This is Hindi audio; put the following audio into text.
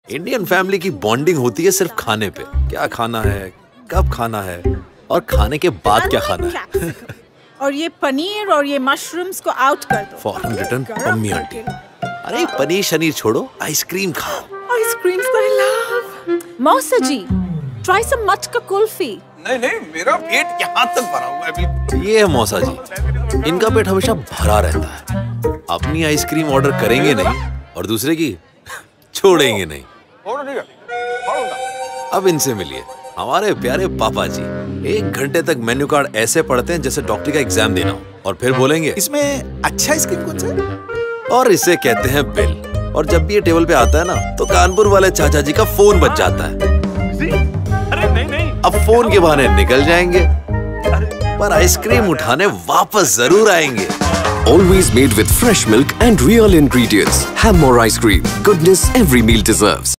इंडियन फैमिली की बॉन्डिंग होती है सिर्फ खाने पे। क्या खाना है, कब खाना है और खाने के बाद क्या खाना है। और ये पनीर और ये मशरूम्स को आउट कर दो। Foreign return mummy aunty. अरे पनीर शनीर छोड़ो, आइसक्रीम खाओ। Ice creams I love. मौसा जी, ट्राई सम मटका कुल्फी। नहीं, मेरा पेट यहाँ तक भरा हुआ है बिल्कुल। ये है मौसा जी, इनका पेट हमेशा भरा रहता है। अपनी आइसक्रीम ऑर्डर करेंगे नहीं और दूसरे की छोड़ेंगे नहीं। अब इनसे मिलिए, हमारे प्यारे पापा जी। 1 घंटे तक मेन्यू कार्ड ऐसे पढ़ते हैं जैसे डॉक्टरी का एग्जाम देना हो, और फिर बोलेंगे इसमें अच्छा आइसक्रीम कौन सा है? और इसे कहते हैं बिल। और जब भी ये टेबल पे आता है ना, तो कानपुर वाले चाचा जी का फोन बज जाता है। अरे नहीं। अब फोन के बहाने निकल जाएंगे, पर आइसक्रीम उठाने वापस जरूर आएंगे। Always made with fresh milk and real ingredients. Have more ice cream. Goodness every meal deserves.